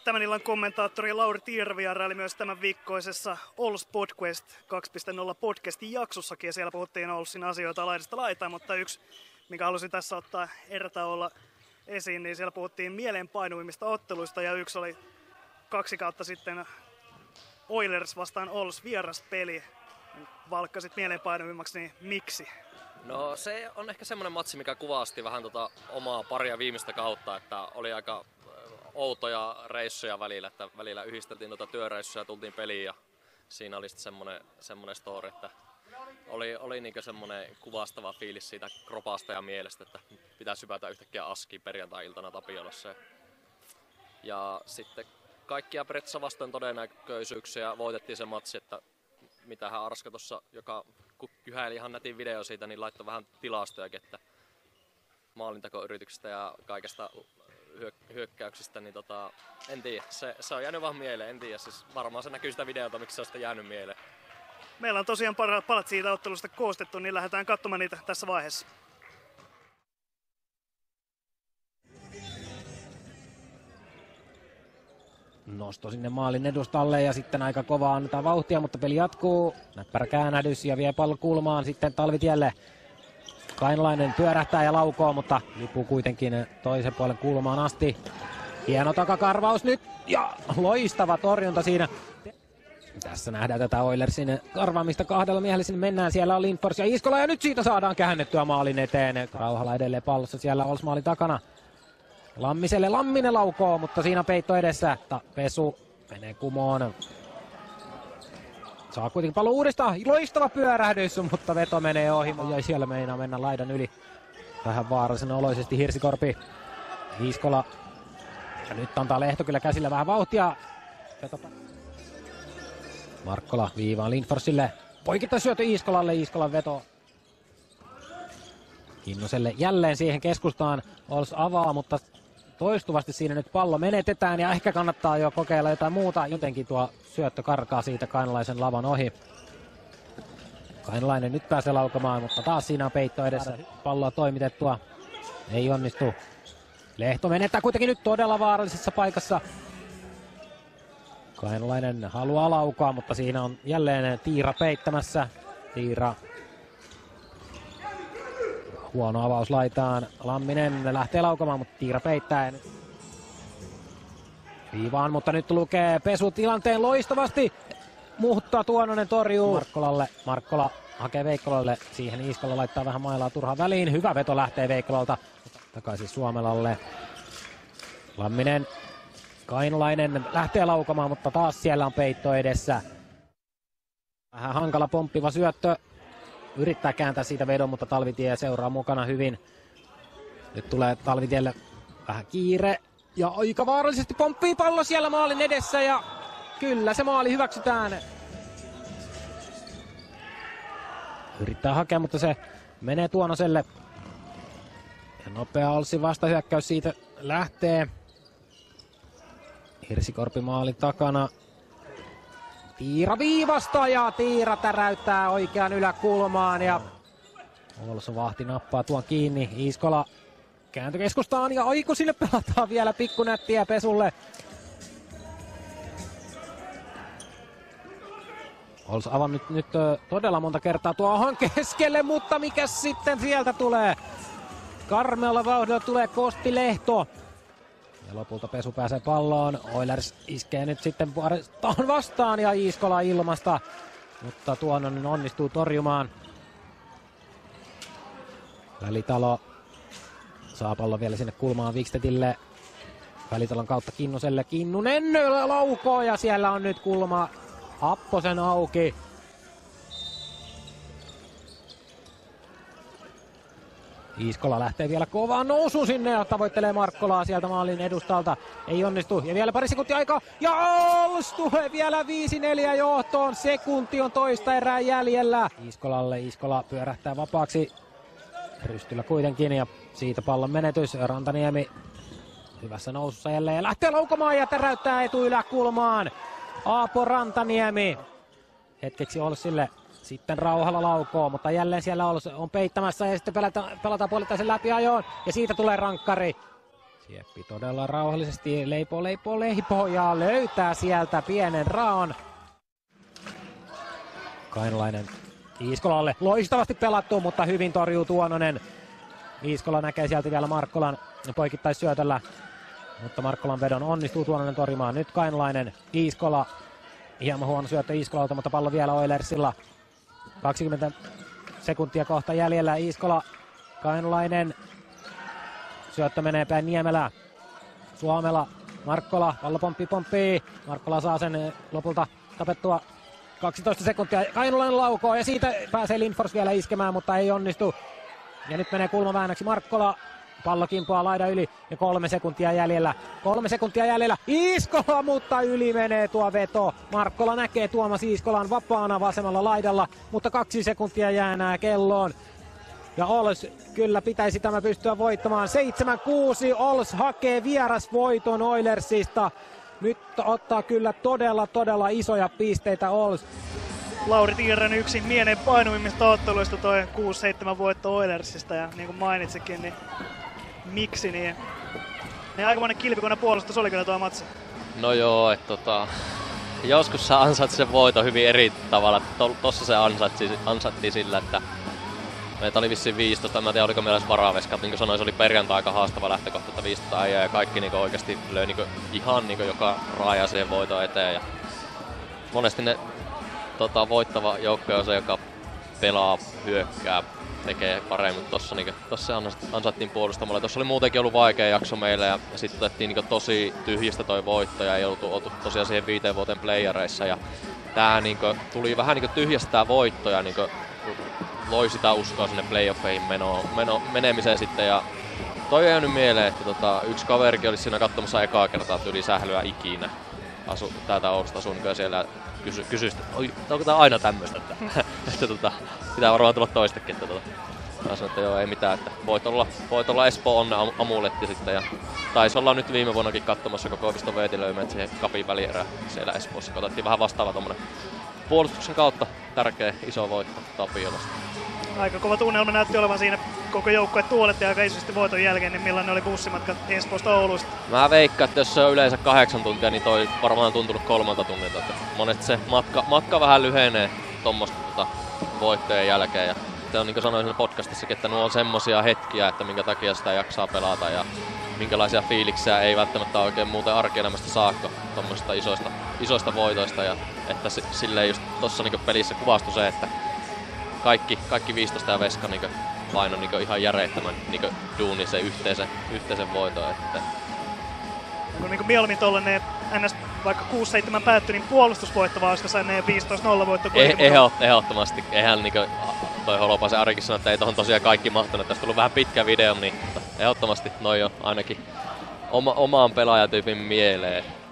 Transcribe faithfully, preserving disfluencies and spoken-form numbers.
Tämän illan kommentaattori Lauri Tiira vieraili myös tämän viikkoisessa Ols Podcast kaksi piste nolla podcastin jaksossakin, ja siellä puhuttiin Olsin asioita laidasta laitaan, mutta yksi, mikä halusin tässä ottaa erätaolla esiin, niin siellä puhuttiin mieleenpainuvimmista otteluista, ja yksi oli kaksi kautta sitten Oilers vastaan Ols vieraspeli. Valkkasit mieleenpainuvimmaksi, niin miksi? No se on ehkä semmoinen matsi, mikä kuvasti vähän tota omaa paria viimeistä kautta, että oli aika outoja reissuja välillä, että välillä yhdisteltiin tuota työreissuja ja tultiin peliin, ja siinä oli sitten semmoinen, semmoinen story, että oli, oli niinku semmoinen kuvastava fiilis siitä kropasta ja mielestä, että pitää sypätä yhtäkkiä askiin perjantai-iltana Tapiolassa. Ja sitten kaikkia periaatteessa vastoin todennäköisyyksiä voitettiin se matsi, että mitähän Arska tuossa, joka kyhäili ihan nätin video siitä, niin laittoi vähän tilastojakin, että maalintakoyrityksistä ja kaikesta hyökkäyksistä, niin tota, en tiedä. Se, se on jäänyt vaan mieleen, en tiedä. Siis varmaan se näkyy sitä videota, miksi se on sitä jäänyt mieleen. Meillä on tosiaan parhaat palat siitä ottelusta koostettu, niin lähdetään katsomaan niitä tässä vaiheessa. Nosto sinne maalin edustalle ja sitten aika kovaa annetaan vauhtia, mutta peli jatkuu. Näppärä käännähdys ja vie pallo kulmaan sitten Talvitielle. Kainalainen pyörähtää ja laukoo, mutta lipuu kuitenkin toisen puolen kulmaan asti. Hieno takakarvaus nyt ja loistava torjunta siinä. Tässä nähdään tätä Oilersin karvaamista kahdella miehellä, sinne mennään. Siellä on Lindfors ja Iskola ja nyt siitä saadaan käännettyä maalin eteen. Rauhala edelleen pallossa siellä Ols maalin takana. Lammiselle Lamminen laukoo, mutta siinä peitto edessä. Pesu menee kumoon. Saa kuitenkin pallo uudestaan. Loistava pyörähdys, mutta veto menee ohi. Ja siellä meinaa mennä laidan yli. Vähän vaarallisen oloisesti Hirsikorpi. Iskola. Ja nyt antaa Lehto kyllä käsillä vähän vauhtia. Vetopa. Markkola viivaan Lindforsille. Poikittaa syötö Iiskolalle. Iiskolan veto. Kinnoselle jälleen siihen keskustaan. Ols avaa, mutta toistuvasti siinä nyt pallo menetetään ja ehkä kannattaa jo kokeilla jotain muuta. Jotenkin tuo syöttö karkaa siitä Kainalaisen lavan ohi. Kainalainen nyt pääsee laukamaan, mutta taas siinä on peitto edessä. Palloa toimitettua. Ei onnistu. Lehto menettää kuitenkin nyt todella vaarallisessa paikassa. Kainalainen haluaa laukaa, mutta siinä on jälleen Tiira peittämässä. Tiira. Huono avaus laitaan. Lamminen lähtee laukamaan, mutta Tiira peittää. Viivaan, mutta nyt lukee Pesu tilanteen loistavasti. Mutta Tuononen torjuu Markkolalle. Markkola hakee Veikkolalle. Siihen Iiskola laittaa vähän mailaa turhaan väliin. Hyvä veto lähtee Veikkolalta. Takaisin Suomelalle. Lamminen. Kainalainen lähtee laukamaan, mutta taas siellä on peitto edessä. Vähän hankala pomppiva syöttö. Yrittää kääntää siitä vedon, mutta Talvitie seuraa mukana hyvin. Nyt tulee Talvitielle vähän kiire. Ja aika vaarallisesti pomppii pallo siellä maalin edessä. Ja kyllä se maali hyväksytään. Yrittää hakea, mutta se menee Tuonoselle. Ja nopea Olssin vastahyökkäys siitä lähtee. Hirsikorpi maalin takana. Tiira viivasta ja Tiira täräyttää oikean yläkulmaan ja Ols vahti nappaa tuon kiinni. Iiskola kääntökeskustaan ja aiku sinne pelataan vielä pikkunättiä Pesulle. Ols avannut nyt, nyt todella monta kertaa tuohon keskelle, mutta mikä sitten sieltä tulee? Karmealla vauhdilla tulee Kosti Lehto. Ja lopulta Pesu pääsee palloon. Oilers iskee nyt sitten vuorestaan vastaan ja Iiskola ilmasta. Mutta Tuononen onnistuu torjumaan. Välitalo saa pallon vielä sinne kulmaan Wikstedille. Välitalon kautta Kinnoselle. Kinnunen laukoo ja siellä on nyt kulma Apposen auki. Iiskola lähtee vielä kovaan nousuun sinne ja tavoittelee Markkolaa sieltä maalin edustalta. Ei onnistu. Ja vielä pari sekuntia aikaa. Ja Ols tulee vielä viisi neljä johtoon. Sekunti on toista erää jäljellä. Iiskolalle. Iiskola pyörähtää vapaaksi. Rystyllä kuitenkin ja siitä pallon menetys. Rantaniemi hyvässä nousussa jälleen ja lähtee laukamaan ja täräyttää etuyläkulmaan. Aapo Rantaniemi. Hetkeksi Olsille. Sitten Rauhala laukoo, mutta jälleen siellä on peittämässä ja sitten pelataan, pelataan puolittaisen läpi ajoon. Ja siitä tulee rankkari. Sieppi todella rauhallisesti leipoo, leipoo, leipoo ja löytää sieltä pienen raon. Kainulainen Iiskolalle. Loistavasti pelattu, mutta hyvin torjuu Tuononen. Iiskola näkee sieltä vielä Markkolan poikittaisyötöllä. Mutta Markkolan vedon onnistuu Tuononen torjumaan. Nyt Kainulainen, Iiskola. Hieman huono syöttö Iiskolalta, mutta pallo vielä Oilersilla. kaksikymmentä sekuntia kohta jäljellä. Iiskola, Kainulainen. Syöttö menee päin Niemelää. Suomela, Markkola, pallo pomppii, pomppii. Markkola saa sen lopulta tapettua. kaksitoista sekuntia. Kainulainen laukoo ja siitä pääsee Lindfors vielä iskemään, mutta ei onnistu. Ja nyt menee kulmaväännöksi Markkola. Pallo kimpoaa laidan yli ja kolme sekuntia jäljellä. Kolme sekuntia jäljellä. Iiskola, mutta yli menee tuo veto. Markkola näkee Tuomas Iiskolan vapaana vasemmalla laidalla, mutta kaksi sekuntia jää enää kelloon. Ja Ols kyllä pitäisi tämä pystyä voittamaan. seitsemän kuusi Ols hakee vierasvoiton Oilersista. Nyt ottaa kyllä todella todella isoja pisteitä Ols. Lauri Tiiranen yksi mielen painuvimmista otteluista toi kuusi seitsemän voitto Oilersista ja niin kuin mainitsikin, niin miksi niin? Niin aikamoinen kilpikone puolustus oli kyllä tuo matsi. No joo, että tota, joskus sä ansaitsi sen voiton hyvin eri tavalla. To, tossa se ansaitsi, ansattiin sillä, että meitä oli vissiin viisitoista, mä en tiedä oliko meillä edes varaveskat, niin kuin sanoin, se oli perjantai aika haastava lähtökohta, että viisitoista äijää ja kaikki niin oikeasti löi niin ihan niin joka raaja siihen voiton eteen. Ja monesti ne tota, voittava joukkue on se, joka pelaa, hyökkää, tekee paremmin, mutta tossa, niin, tossa ansattiin puolustamalla. Tossa oli muutenkin ollut vaikea jakso meille ja, ja sitten otettiin niin tosi tyhjistä toi voitto ja ei oltu, oltu tosiaan siihen viiteen vuoteen playereissa. Ja tää niin kuin, tuli vähän niin tyhjästä tää voitto ja niin kuin, loi sitä uskoa sinne playoffeihin meno, meno, menemiseen sitten. Ja toi ei jäänyt mieleen, että tota, yksi kaverikin oli siinä katsomassa ekaa kertaa tyyli sählyä ikinä. Asu, täältä Oulusta asun nykyään siellä kysy, kysyi, että onko tää aina tämmöistä, että, että tota, pitää varmaan tulla toistakin. Että, tota, mä sanoin, että joo, ei mitään, että voit olla, voit olla Espoo onnen amuletti sitten. Ja taisi olla nyt viime vuonnakin katsomassa, kun Koivisto Veeti löi meidät siihen Capin välierään siellä Espoossa. Otettiin vähän vastaava tommonen puolustuksen kautta tärkeä iso voitto Tapiolasta. Aika kova tunnelma näytti olevan siinä koko joukkue tuoletti aika isosti voiton jälkeen, niin millainen oli bussimatka Espoosta Oulusta? Mä veikkaan, että jos se on yleensä kahdeksan tuntia, niin toi varmaan tuntunut kolmelta tunnilta. Monesti se matka, matka vähän lyhenee tuommoista tota, voittojen jälkeen. Ja se on niin kuin sanoin siinä podcastissakin, että nuo on semmosia hetkiä, että minkä takia sitä jaksaa pelata ja minkälaisia fiiliksiä ei välttämättä oikein muuten arkielämästä saakka tuommoisista isoista, isoista voitoista. Ja että se, silleen just tossa niin pelissä kuvastui se, että Kaikki, kaikki viisitoista ja Veska niin paino niin ihan järjettömän niin duuni sen yhteisen, yhteisen voiton. Että onko niin mieluummin tollanen N S vaikka kuusi seitsemän päättyi, niin puolustusvoittavaa, olisiko se ne viisitoista nolla voitto? Eh, ehdot, ehdottomasti. Eihän niin toi Holopaisen Arikin sanoi, että ei tohon tosiaan kaikki mahtunut. Tästä on tullut vähän pitkä video, niin ehdottomasti noi on ainakin oma, omaan pelaajatyypin mieleen.